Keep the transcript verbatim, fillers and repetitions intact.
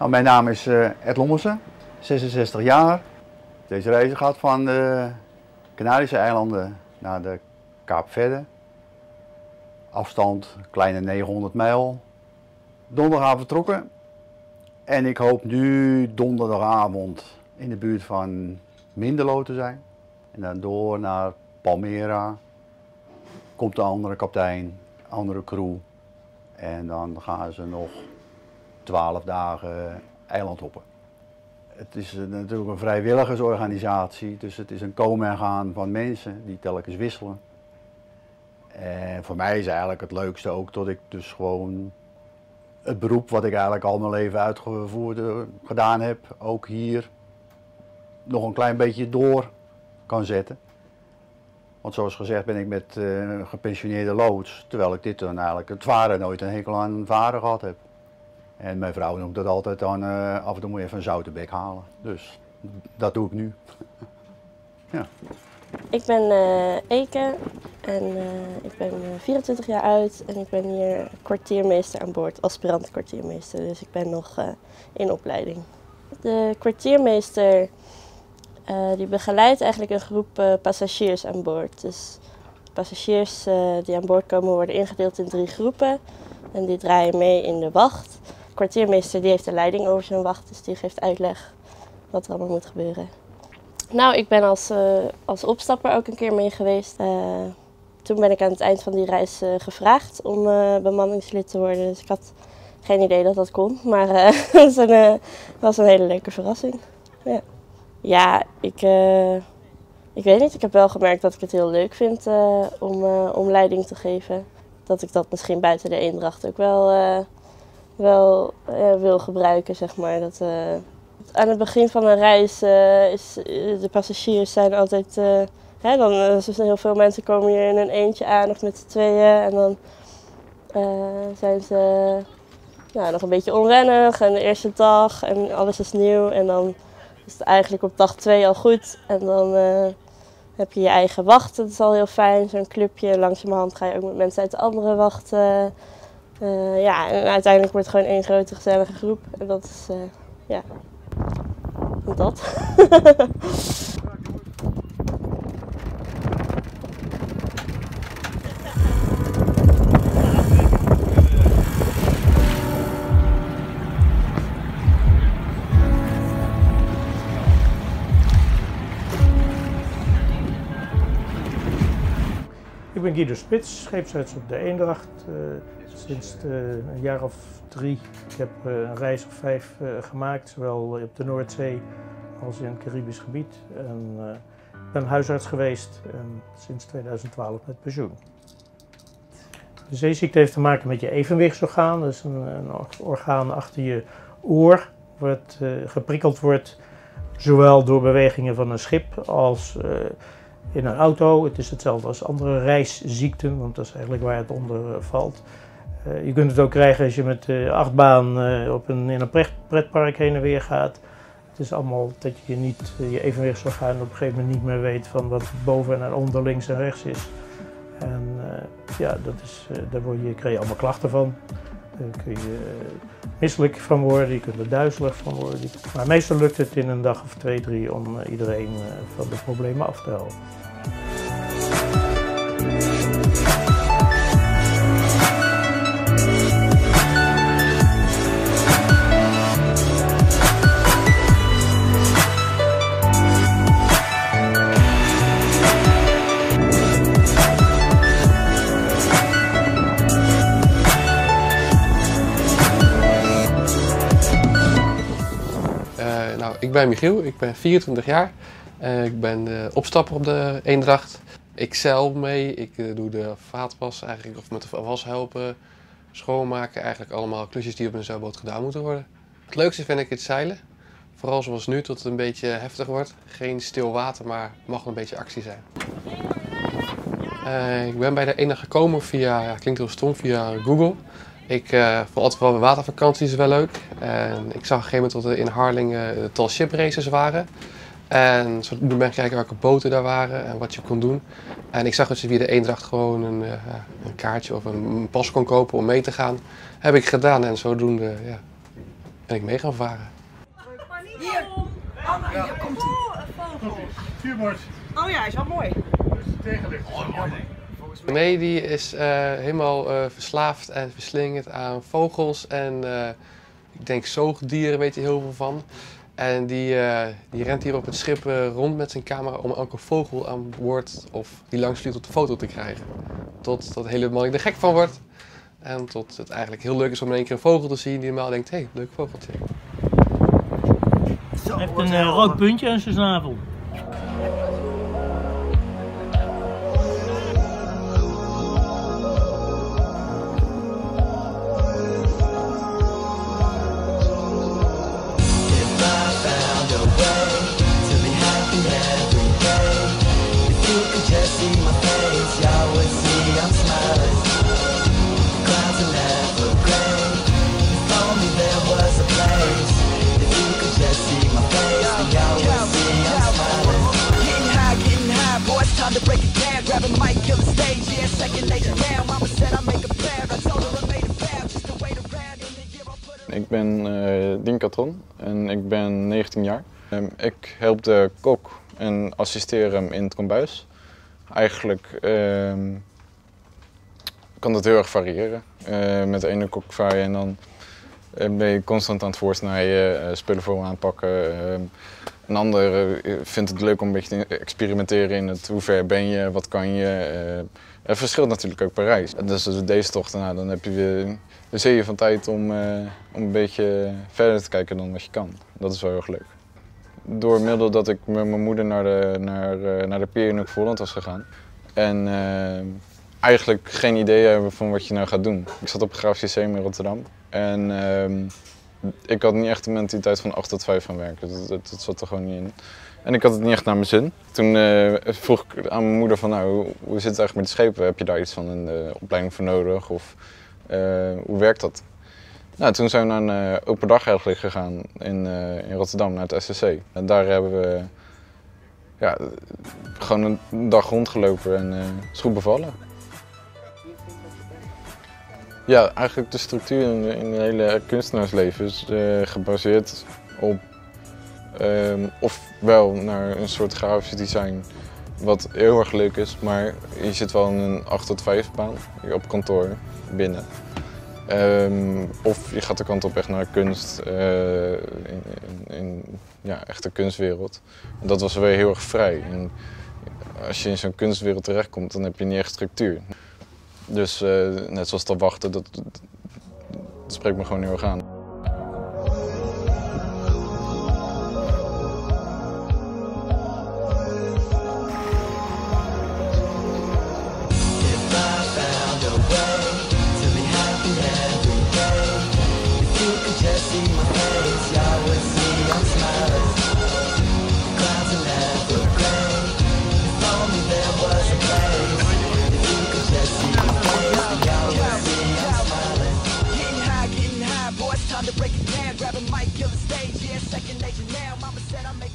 Nou, mijn naam is uh, Ed Lommersen, zesenzestig jaar. Deze reis gaat van de Canarische eilanden naar de Kaapverde. Afstand kleine negenhonderd mijl. Donderdag vertrokken en ik hoop nu donderdagavond in de buurt van Mindelo te zijn. En dan door naar Palmera. Komt de andere kapitein, andere crew. En dan gaan ze nog twaalf dagen eiland hoppen. Het is natuurlijk een vrijwilligersorganisatie, dus het is een komen en gaan van mensen die telkens wisselen. En voor mij is eigenlijk het leukste ook dat ik dus gewoon het beroep wat ik eigenlijk al mijn leven uitgevoerd gedaan heb, ook hier nog een klein beetje door kan zetten. Want zoals gezegd ben ik met uh, een gepensioneerde loods, terwijl ik dit dan eigenlijk het varen nooit een hekel aan varen gehad heb. En mijn vrouw noemt dat altijd dan uh, af en toe moet je even een zoute bek halen. Dus dat doe ik nu. Ja. Ik ben uh, Eke en uh, ik ben vierentwintig jaar oud en ik ben hier kwartiermeester aan boord, aspirant kwartiermeester. Dus ik ben nog uh, in opleiding. De kwartiermeester uh, die begeleidt eigenlijk een groep uh, passagiers aan boord. Dus de passagiers uh, die aan boord komen worden ingedeeld in drie groepen en die draaien mee in de wacht. De kwartiermeester die heeft de leiding over zijn wacht, dus die geeft uitleg wat er allemaal moet gebeuren. Nou, ik ben als, uh, als opstapper ook een keer mee geweest. Uh, toen ben ik aan het eind van die reis uh, gevraagd om uh, bemanningslid te worden. Dus ik had geen idee dat dat kon, maar uh, het was een, uh, was een hele leuke verrassing. Ja, ja ik, uh, ik weet niet. Ik heb wel gemerkt dat ik het heel leuk vind uh, om, uh, om leiding te geven. Dat ik dat misschien buiten de eendracht ook wel, uh, wel uh, wil gebruiken, zeg maar. Dat, uh, Aan het begin van een reis uh, is de passagiers zijn altijd, uh, hè, dan uh, zijn heel veel mensen komen hier in een eentje aan of met z'n tweeën en dan uh, zijn ze nou, nog een beetje onwennig en de eerste dag en alles is nieuw en dan is het eigenlijk op dag twee al goed en dan uh, heb je je eigen wacht, dat is al heel fijn, zo'n clubje, langzamerhand ga je ook met mensen uit de andere wacht. Uh, uh, ja, en uiteindelijk wordt het gewoon één grote gezellige groep en dat is, uh, ja. Dat. Ik ben Guido Spits, scheepsarts op de Eendracht. Uh, sinds de, een jaar of drie. Ik heb uh, een reis of vijf uh, gemaakt, zowel op de Noordzee als in het Caribisch gebied. En, uh, ik ben huisarts geweest en sinds tweeduizend twaalf met pensioen. De zeeziekte heeft te maken met je evenwichtsorgaan. Dat is een, een orgaan achter je oor, wat uh, geprikkeld wordt zowel door bewegingen van een schip als uh, in een auto. Het is hetzelfde als andere reisziekten, want dat is eigenlijk waar het onder uh, valt. Uh, je kunt het ook krijgen als je met de uh, achtbaan uh, op een, in een pret, pretpark heen en weer gaat. Het is allemaal dat je niet uh, je evenwichtsorgaan op een gegeven moment niet meer weet van wat boven en onder, links en rechts is. En uh, ja, dat is, uh, daar word je, krijg je allemaal klachten van. Daar kun je uh, misselijk van worden, je kunt er duizelig van worden. Maar meestal lukt het in een dag of twee, drie om uh, iedereen uh, van de problemen af te helpen. Nou, ik ben Michiel, ik ben vierentwintig jaar. Uh, ik ben uh, opstapper op de Eendracht. Ik zeil mee, ik uh, doe de vaatwas eigenlijk, of met de was helpen, schoonmaken. Eigenlijk allemaal klusjes die op een zeilboot gedaan moeten worden. Het leukste vind ik het zeilen. Vooral zoals nu, tot het een beetje heftig wordt. Geen stil water, maar het mag een beetje actie zijn. Uh, ik ben bij de Eendracht gekomen via, ja, klinkt heel stom, via Google. Ik uh, vond altijd vooral bij watervakanties wel leuk. En ik zag op een gegeven moment dat er in Harlingen uh, tal ship races waren. En zo ben ik kijken welke boten daar waren en wat je kon doen. En ik zag dat je via de Eendracht gewoon een, uh, een kaartje of een, een pas kon kopen om mee te gaan. Heb ik gedaan en zodoende ja, ben ik mee gaan varen. Hier! Anna, hier komt hij. Vuurbord. Oh ja, is wel mooi. Tegenlicht. Nee, die is uh, helemaal uh, verslaafd en verslingerd aan vogels en uh, ik denk zoogdieren weet hij heel veel van. En die, uh, die rent hier op het schip uh, rond met zijn camera om elke vogel aan boord of die langs vliegt op de foto te krijgen. Tot dat helemaal er gek van wordt. En tot het eigenlijk heel leuk is om in één keer een vogel te zien die normaal denkt, hé, hey, leuk vogeltje. Hij heeft een uh, rood puntje aan zijn snavel. Ik ben uh, Dien Katron en ik ben negentien jaar. Um, ik help de kok en assisteer hem in het kombuis. Eigenlijk uh, kan dat heel erg variëren. Uh, met de ene kok vaar je en dan uh, ben je constant aan het voorsnijden, uh, spullen voor hem aanpakken. Uh, een ander uh, vindt het leuk om een beetje te experimenteren in het hoe ver ben je, wat kan je. Uh, het verschilt natuurlijk ook per reis. Dus deze tocht, nou, dan heb je weer de zeeën van tijd om, uh, om een beetje verder te kijken dan wat je kan. Dat is wel heel erg leuk. Door middel dat ik met mijn moeder naar de, naar, uh, naar de pier in Hoek-Volland was gegaan. En uh, eigenlijk geen idee hebben van wat je nou gaat doen. Ik zat op het Grafisch Lyceum in Rotterdam. En uh, ik had niet echt de mentaliteit van acht tot vijf van werken. Dat, dat, dat zat er gewoon niet in. En ik had het niet echt naar mijn zin. Toen uh, vroeg ik aan mijn moeder van, nou, hoe, hoe zit het eigenlijk met de schepen? Heb je daar iets van een uh, opleiding voor nodig? Of uh, hoe werkt dat? Nou, toen zijn we naar een uh, open dag eigenlijk gegaan in, uh, in Rotterdam, naar het S C C. En daar hebben we ja, gewoon een dag rondgelopen en uh, het is goed bevallen. Ja, eigenlijk de structuur in, in het hele kunstenaarsleven is uh, gebaseerd op um, ofwel naar een soort grafisch design wat heel erg leuk is, maar je zit wel in een acht tot vijf baan op kantoor binnen. Um, of je gaat de kant op echt naar kunst, uh, in, in, in ja, echt de kunstwereld. En dat was weer heel erg vrij. En als je in zo'n kunstwereld terechtkomt, dan heb je niet echt structuur. Dus uh, net zoals dat wachten, dat, dat, dat spreekt me gewoon heel erg aan. To break it down, grab a mic, kill the stage, yeah, second nature now. Mama said I make